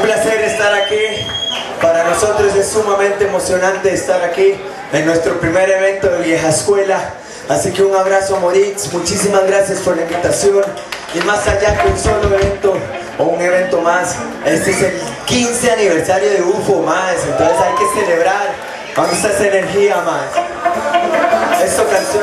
placer estar aquí. Para nosotros es sumamente emocionante estar aquí en nuestro primer evento de Vieja Escuela. Así que un abrazo, Moritz. Muchísimas gracias por la invitación. Y más allá que un solo evento o un evento más, este es el 15 aniversario de UFO, más. Entonces hay que celebrar. ¿Dónde está esa energía, más? Esta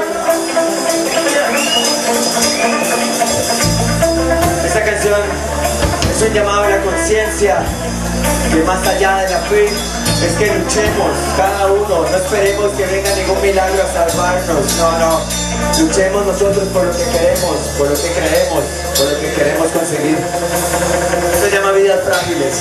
canción es un llamado a la conciencia, que más allá de la fe es que luchemos cada uno. No esperemos que venga ningún milagro a salvarnos. No, luchemos nosotros por lo que queremos, por lo que creemos, por lo que queremos conseguir. Esto se llama Vidas Frágiles.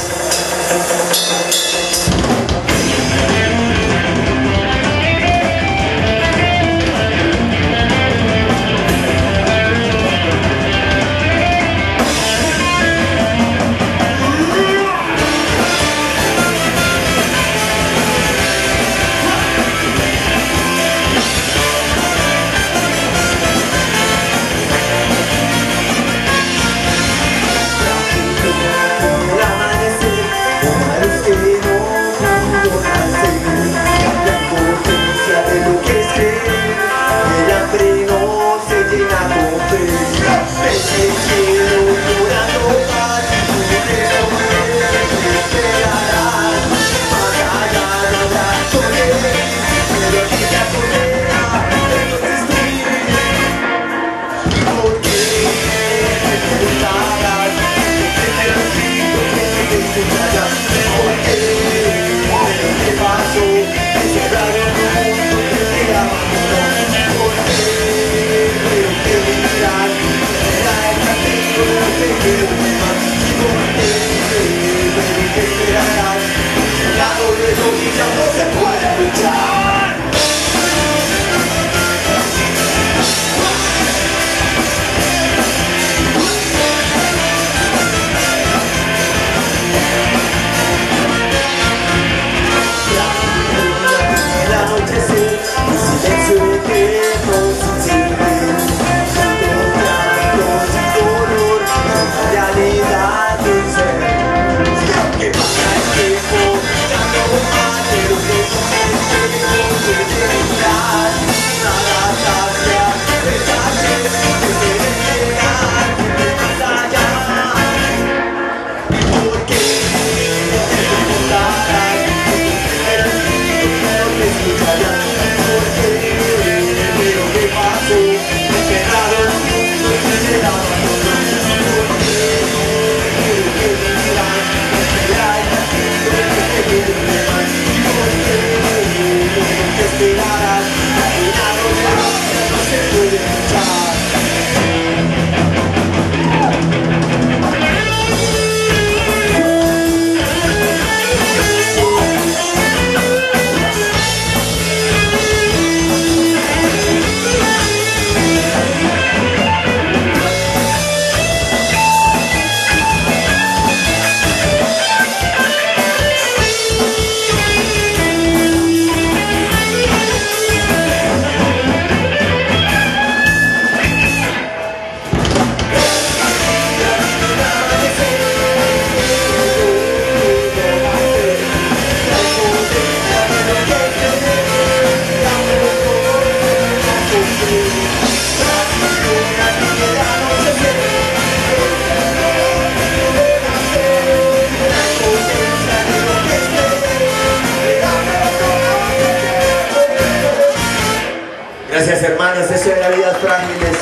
Gracias, hermanos, eso era Vidas Frágiles.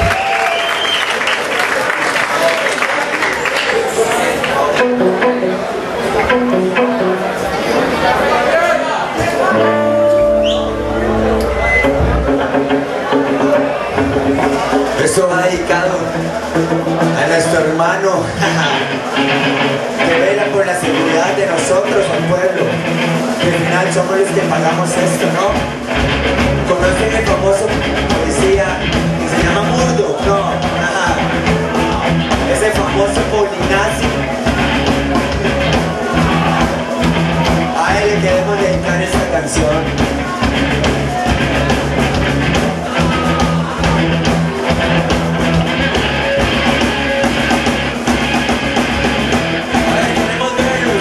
Esto va dedicado a nuestro hermano que vela por la seguridad de nosotros, al pueblo, que al final somos los que pagamos esto, ¿no? ¿Conocen el famoso policía que se llama Murdo? No, ese famoso polinazi. A él le queremos dedicar esta canción. A ver, queremos verlos.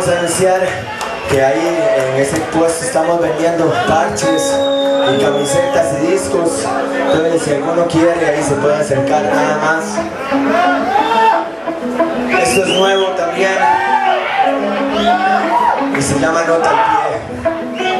queremos anunciar que ahí en ese puesto estamos vendiendo parches y camisetas y discos. Entonces si alguno quiere ahí se puede acercar nada más. Esto es nuevo también y se llama Nota al Pie.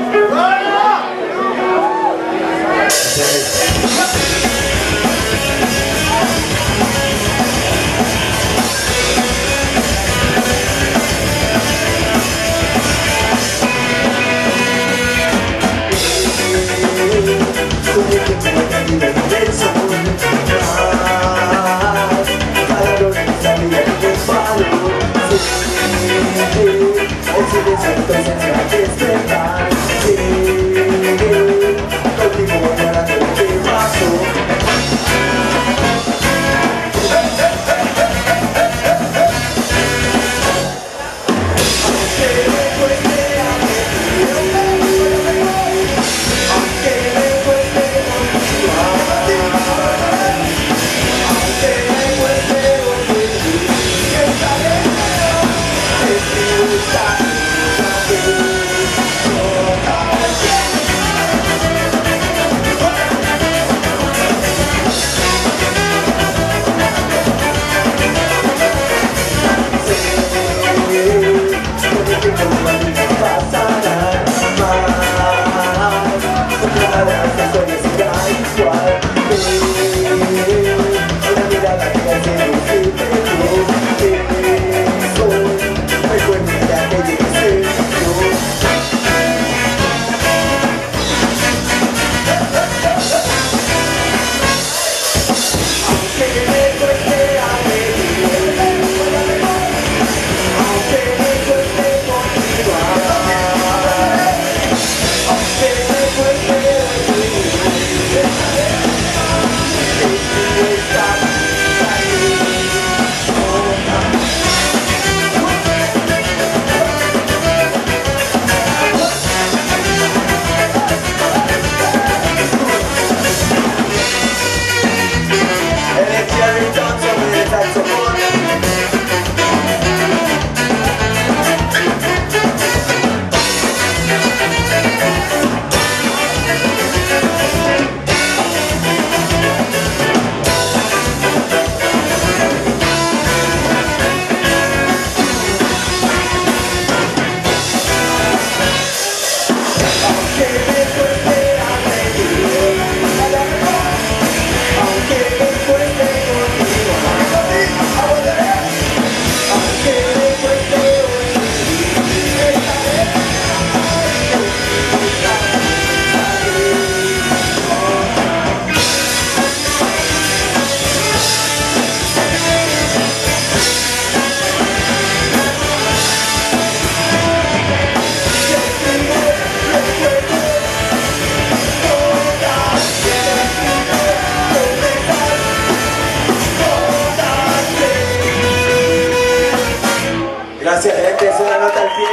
Gracias, gente, es una nota al pie.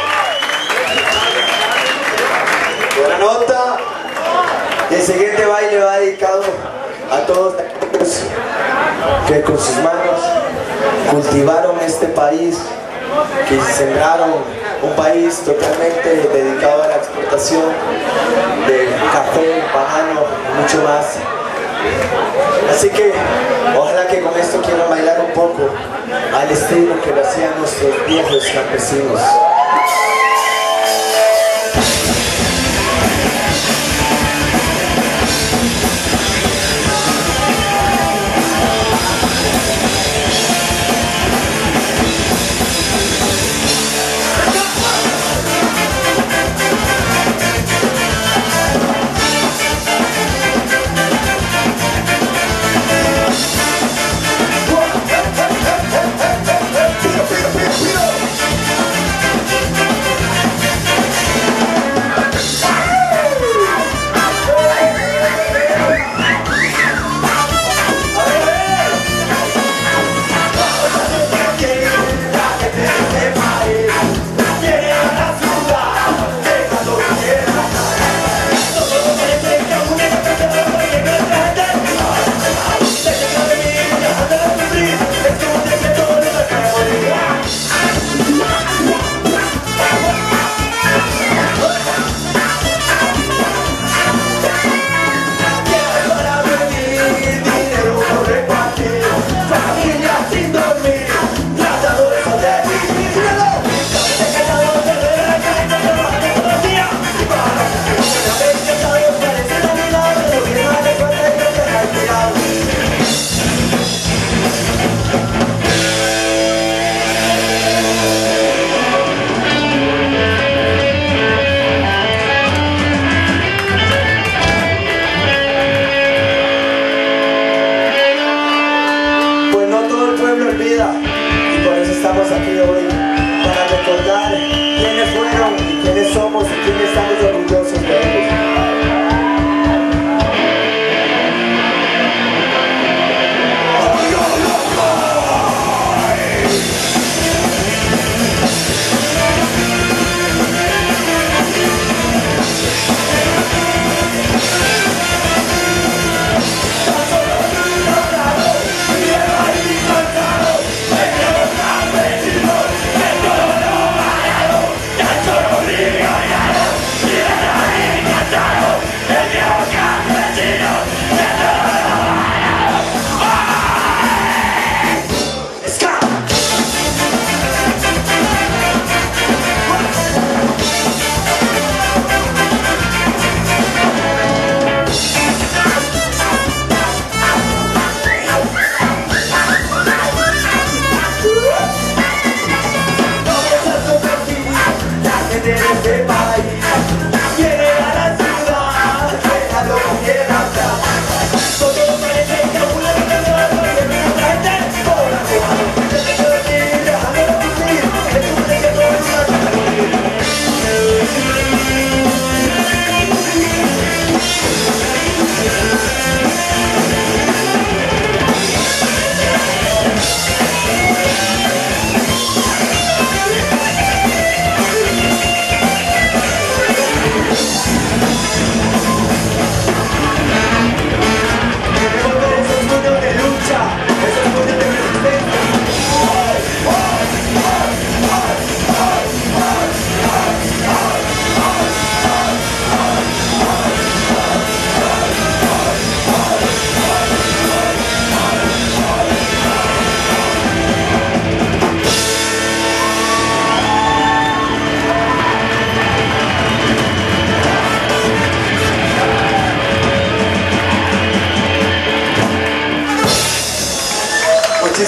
Buena nota. Y el siguiente baile va dedicado a todos aquellos que con sus manos cultivaron este país, que sembraron un país totalmente dedicado a la exportación de café, banano y mucho más. Así que ojalá que con esto quieran bailar un poco al estilo que lo hacían nuestros viejos campesinos.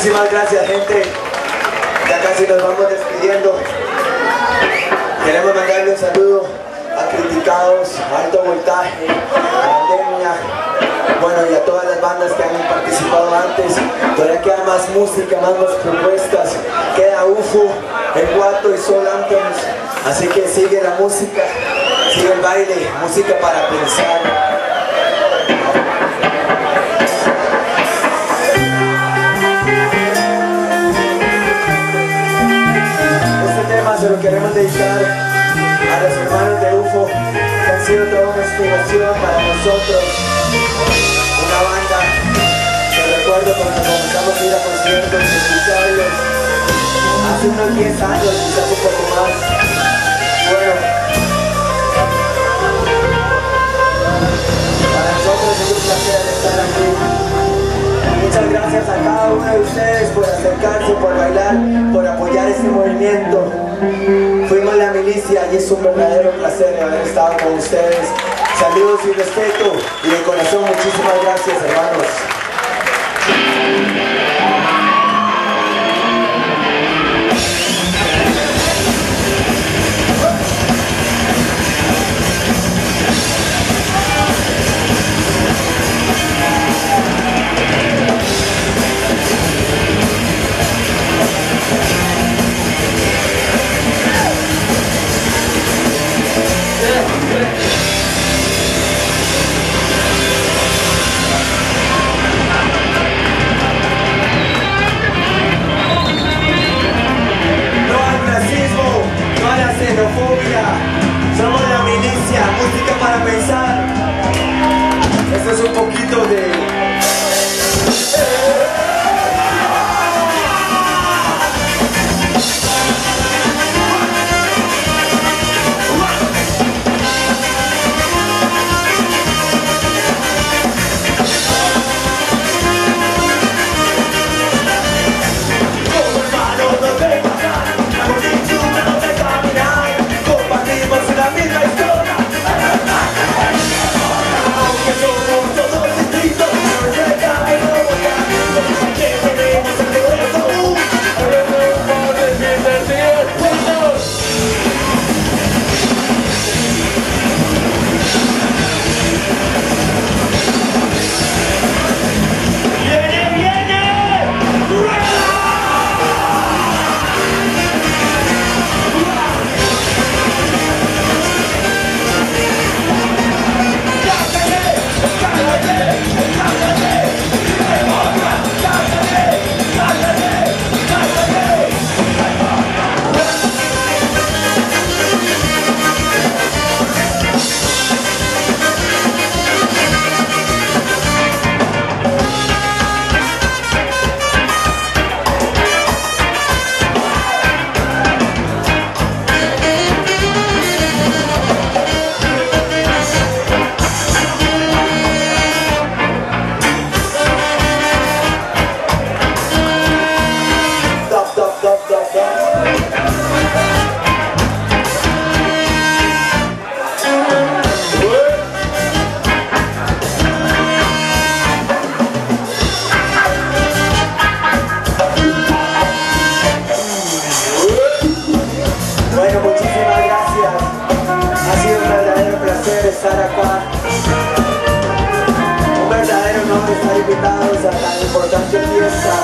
Muchísimas gracias, gente. Ya casi nos vamos despidiendo. Queremos mandarle un saludo a Criticados, Alto Voltaje, a Pandemia, bueno, y a todas las bandas que han participado antes. Todavía queda más música, más propuestas. Queda UFO, El Guato y Soul Anthems. Así que sigue la música, sigue el baile, música para pensar. Se lo queremos dedicar a los hermanos de UFO, que han sido toda una inspiración para nosotros. Una banda que recuerdo cuando comenzamos a ir a conciertos y escucharlos hace unos 10 años, quizás un poco más. Bueno, para nosotros es un placer estar aquí. Muchas gracias a cada uno de ustedes por acercarse, por bailar, por apoyar este movimiento. Fuimos la milicia y es un verdadero placer haber estado con ustedes. Saludos y respeto y de corazón muchísimas gracias, hermanos. Somos la milicia, música para pensar. Esto es un poquito de... Estar acá, un verdadero honor estar invitados a tan importante fiesta.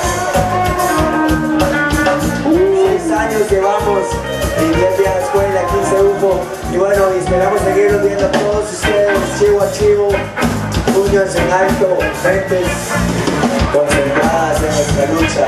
6 años llevamos y 10 días de escuela, 15 UFO, y bueno, y esperamos seguirlos viendo a todos ustedes, chivo a chivo, puños en alto, mentes concentradas en nuestra lucha.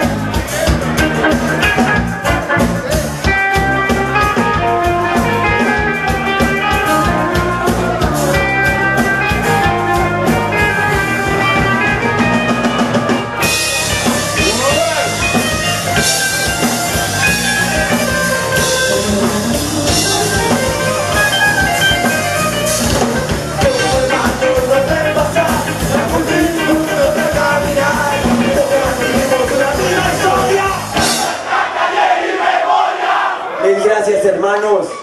Gracias, hermanos.